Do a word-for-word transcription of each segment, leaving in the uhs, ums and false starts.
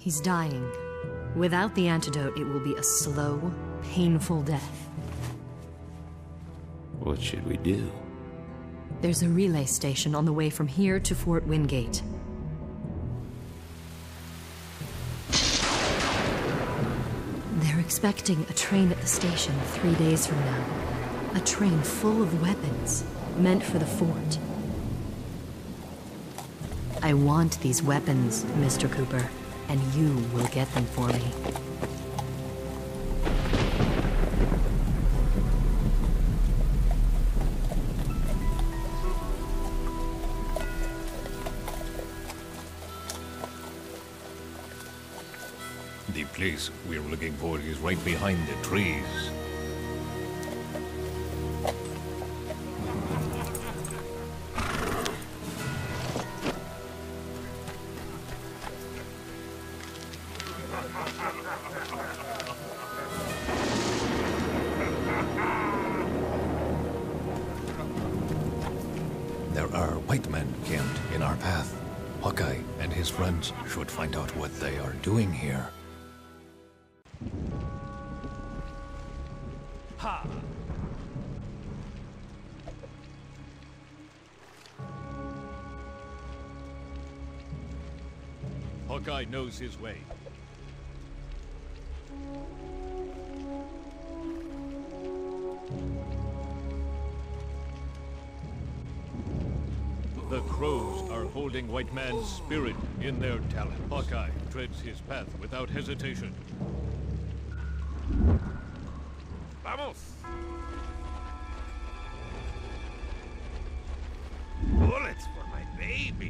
He's dying. Without the antidote, it will be a slow, painful death. What should we do? There's a relay station on the way from here to Fort Wingate. They're expecting a train at the station three days from now. A train full of weapons, meant for the fort. I want these weapons, Mister Cooper, and you will get them for me. The place we're looking for is right behind the trees. There are white men camped in our path. Hawkeye and his friends should find out what they are doing here. Ha! Hawkeye knows his way. The crows are holding white man's spirit in their talons. Hawkeye treads his path without hesitation. Vamos! Bullets for my baby!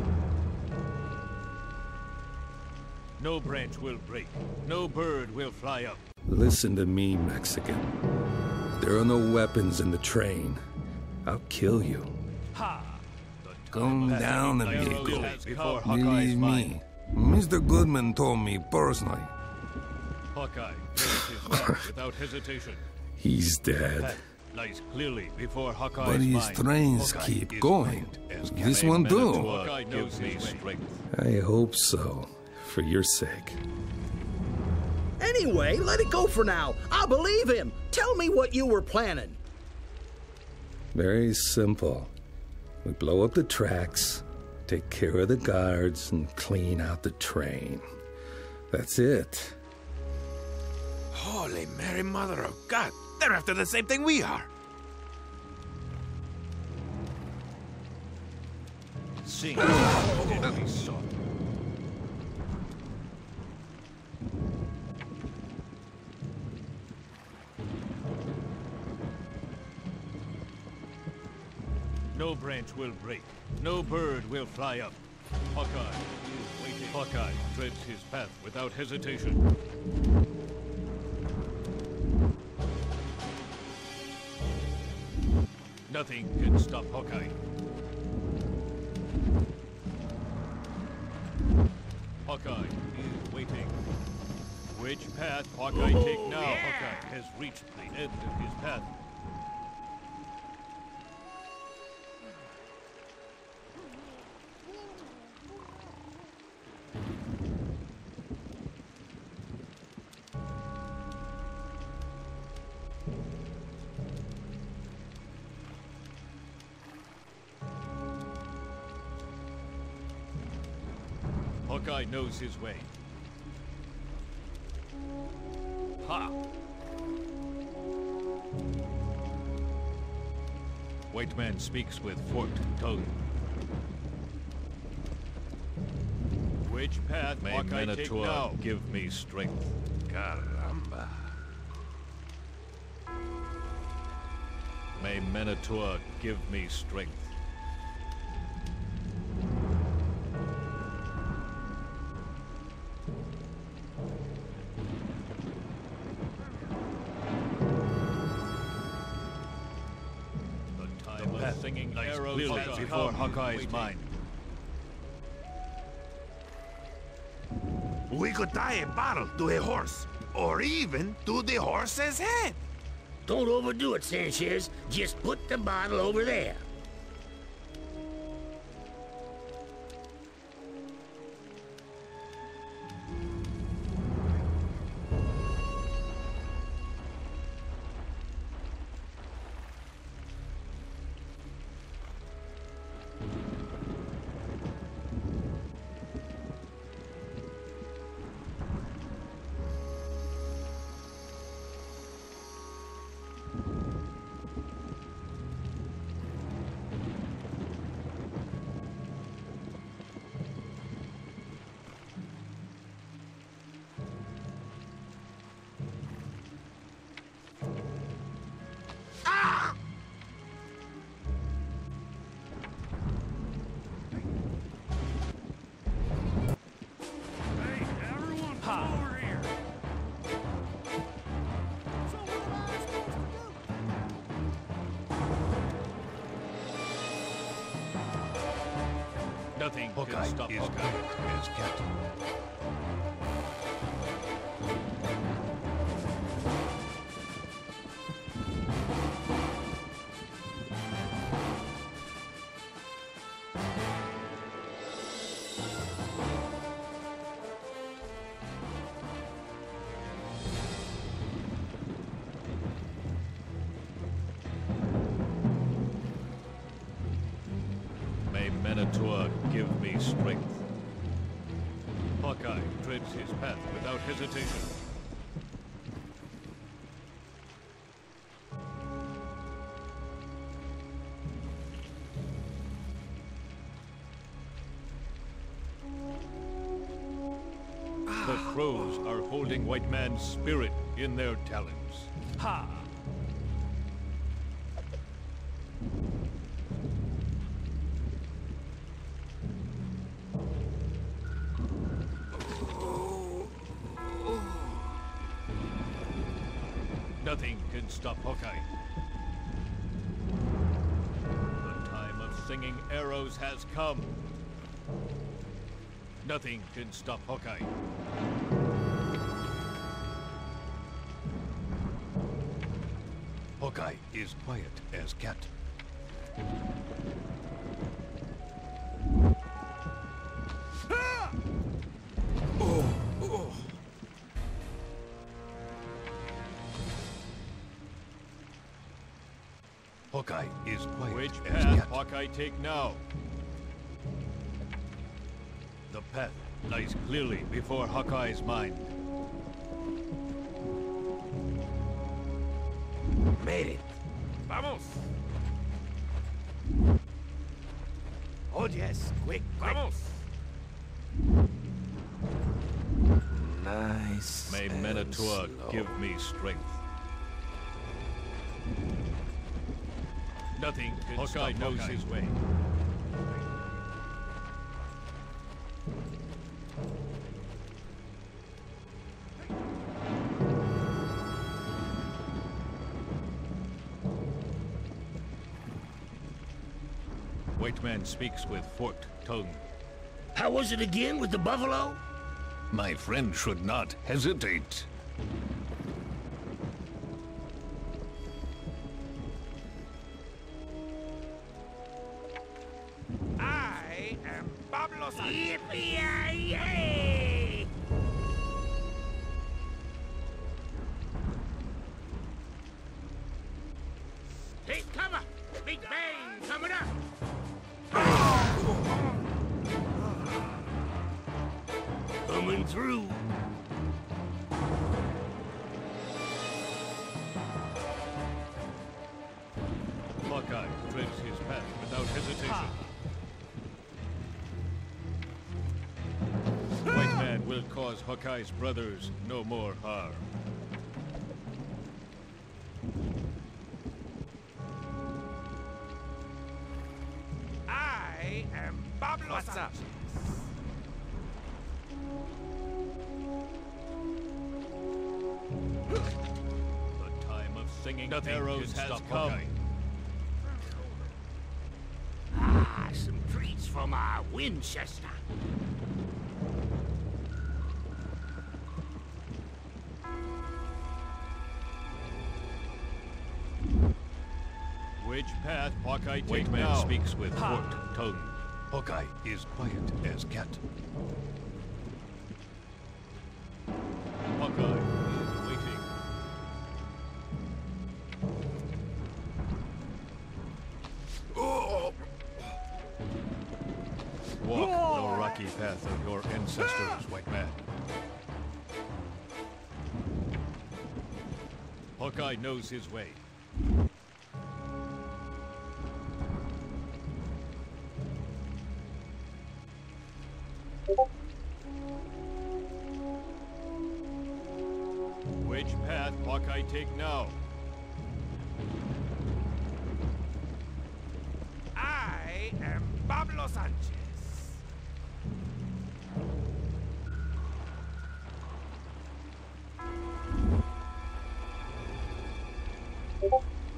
No branch will break. No bird will fly up. Listen to me, Mexican. There are no weapons in the train. I'll kill you. Ha! Calm down, amigo. Before Hawkeye's Believe mind. me. Mister Goodman told me personally. Hawkeye treads his path without hesitation. He's dead. Path lies clearly before Hawkeye's But his mind. trains Hawkeye keep is going. right as This can one a do. Manitoba Hawkeye knows me strength. I hope so. For your sake. Anyway, let it go for now. I believe him. Tell me what you were planning. Very simple. We blow up the tracks, take care of the guards, and clean out the train. That's it. Holy Mary, Mother of God! They're after the same thing we are! Sing deadly song. No branch will break. No bird will fly up. Hawkeye is waiting. Hawkeye treads his path without hesitation. Nothing can stop Hawkeye. Hawkeye is waiting. Which path Hawkeye oh, take now? Yeah. Hawkeye has reached the end of his path. Hawkeye knows his way. Ha! White man speaks with forked tongue. Which path may Hawkeye Manitoba take now? Give me strength. Caramba. May Manitoba give me strength. Singing arrows before Hawkeye's mind. We could tie a bottle to a horse, or even to the horse's head. Don't overdo it, Sanchez. Just put the bottle over there. Nothing Hawkeye can stop is Hawkeye. quiet as cat. May Manitowoc give me strength. Hawkeye treads his path without hesitation. The crows are holding white man's spirit in their talons. Ha! Nothing can stop Hawkeye. The time of singing arrows has come. Nothing can stop Hawkeye. Hawkeye is quiet as cat. Hawkeye is quiet Which as path cat. Hawkeye take now? The path lies clearly before Hawkeye's mind. Made it. Vamos! Oh yes, quick, quick. Vamos! Nice. May and Manitowoc slow. give me strength. Nothing can Hawkeye stop knows Hawkeye. his way. White man speaks with forked tongue. How was it again with the buffalo? My friend should not hesitate. I am Pablo Sanchez. Yippee-yi-yay! Take cover! Big bang coming up! Coming through. Hawkeye treads his path without hesitation. White man will cause Hawkeye's brothers no more harm. I am Pablo What's up? Sanchez. The time of singing Nothing arrows can has stop come. Hawkeye. Ah, some treats for my Winchester. Which path Hawkeye take White man now? speaks with Ha! forked tongue. Hawkeye is quiet as cat. Hawkeye is waiting. Walk the rocky path of your ancestors, white man. Hawkeye knows his way. Which path Hawkeye take now? I am Pablo Sanchez.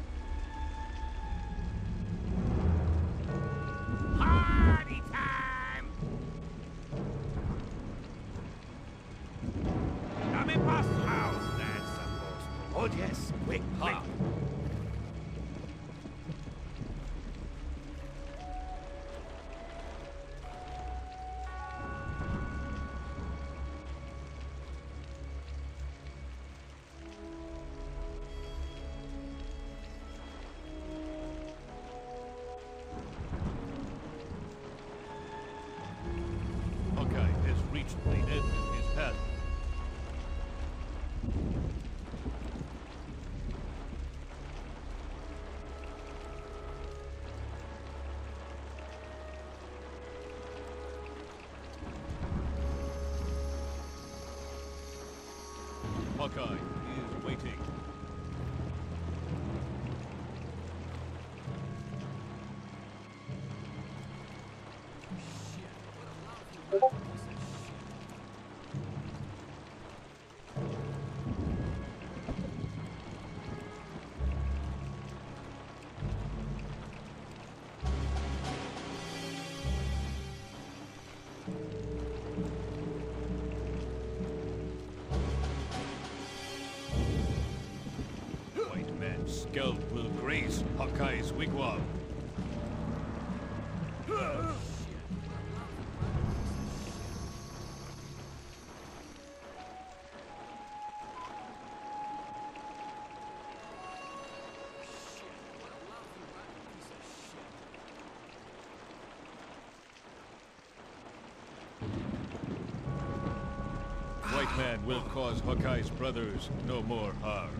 Party time! Hawkeye is waiting. White man's scalp will graze Hawkeye's wigwam. White man will cause Hawkeye's brothers no more harm.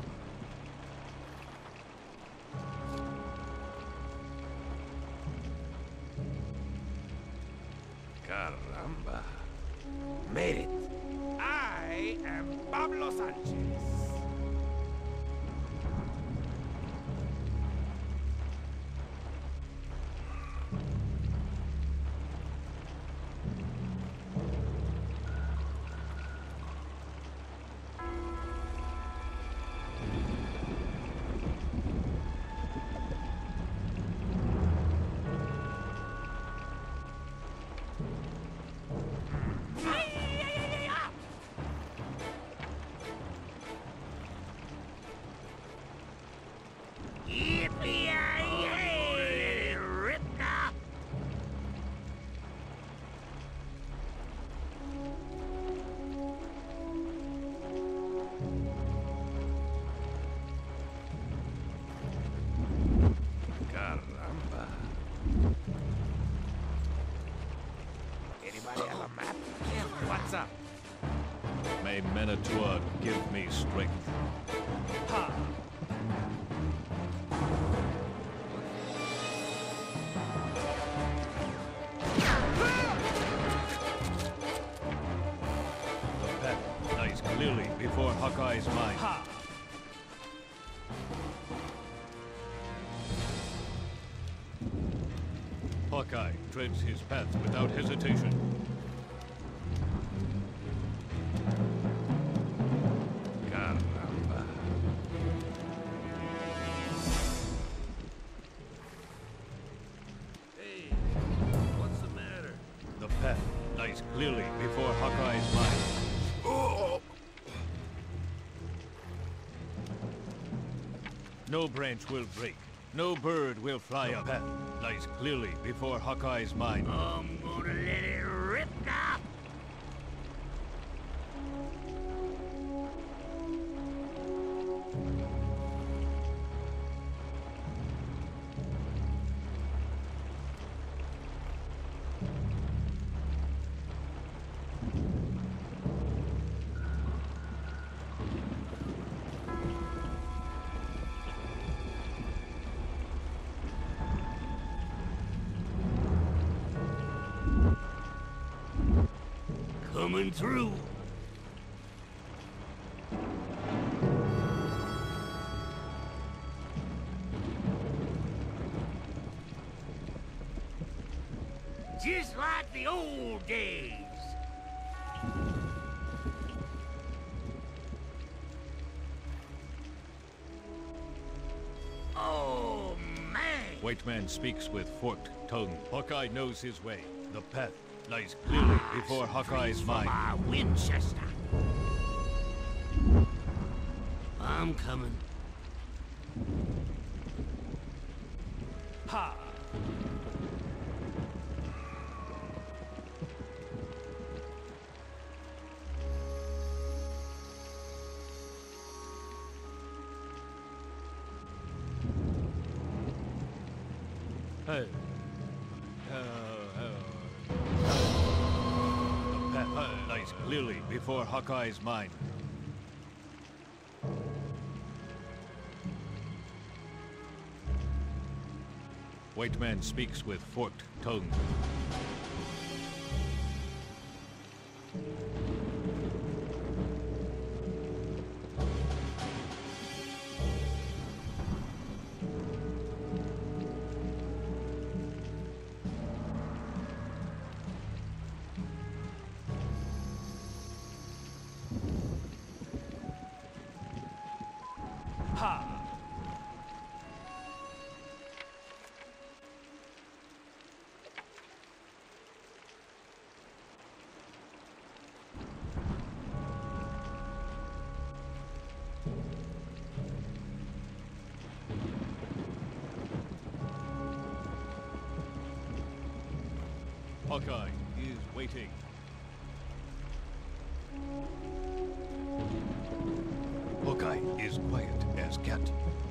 Caramba. Made it. I am Pablo Sanchez. Yippee-yi-yay! Ripka! Caramba. Anybody have a map? What's up? May Manitowoc give me strength. Ha! The path lies clearly before Hawkeye's mind. Ha! Hawkeye treads his path without hesitation. Caramba. Hey, what's the matter? The path lies clearly before Hawkeye's mind. Oh! No branch will break. No bird will fly up. The path lies clearly before Hawkeye's mind. I'm gonna let it rip now. Coming through. Just like the old days. Oh, man. White man speaks with forked tongue. Hawkeye knows his way. The path lies clearly before Hawkeye's mind. My Winchester. I'm coming. Ha! Hey. Uh, uh, the path lies clearly before Hawkeye's mind. White man speaks with forked tongue. Hawkeye is waiting. Hawkeye is quiet as cat.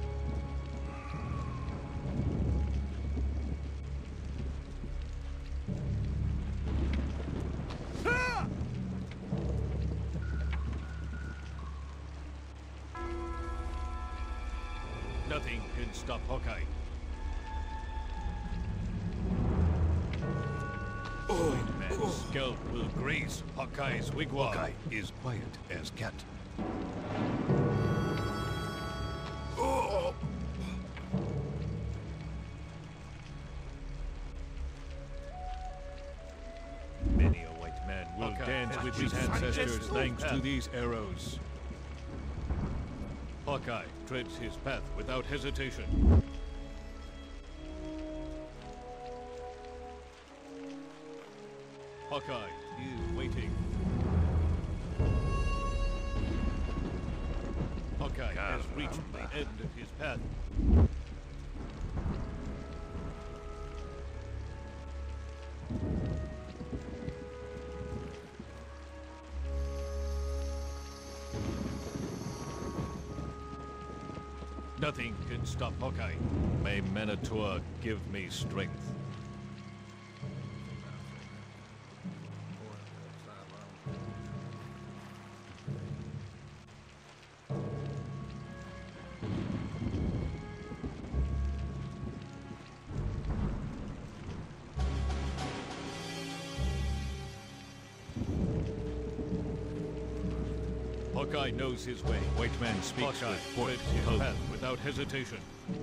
Nothing can stop Hawkeye. White man's scalp will graze Hawkeye's wigwam. Hawkeye is quiet as cat. Many a white man will Hawkeye dance with his ancestors thanks to these arrows. Hawkeye treads his path without hesitation. Hawkeye is waiting. Hawkeye has reached the end of his path. Nothing can stop Hawkeye. May Manitoua give me strength. Hawkeye knows his way. White man speaks Hawkeye with forked his path without hesitation.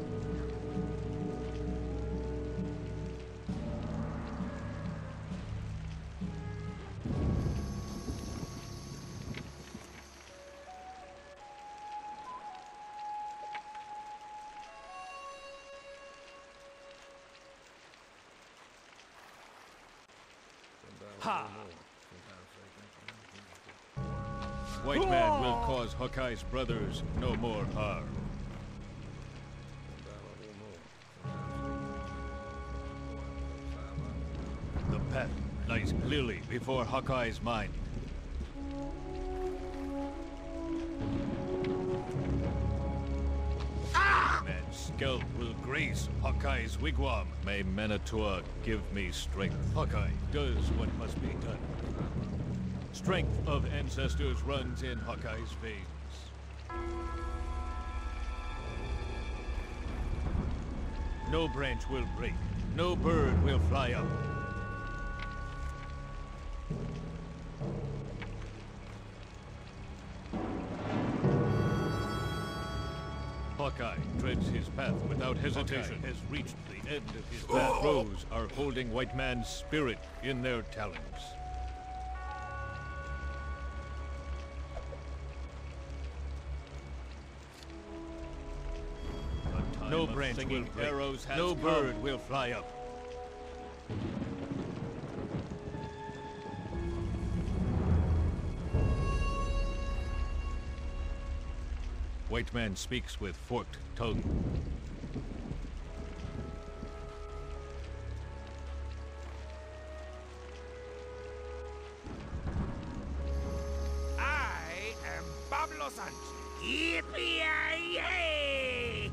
Ha! White man will cause Hawkeye's brothers no more harm. The path lies clearly before Hawkeye's mind. Ah! Man's scalp will graze Hawkeye's wigwam. May Manitoua give me strength. Hawkeye does what must be done. Strength of ancestors runs in Hawkeye's veins. No branch will break, no bird will fly up. Hawkeye treads his path without hesitation. Hawkeye has reached the end of his path. Crows are holding white man's spirit in their talons. No branch will break. Arrows has no come. Bird will fly up. White man speaks with forked tongue. I am Pablo Sanchez. Yippee-yi-yay!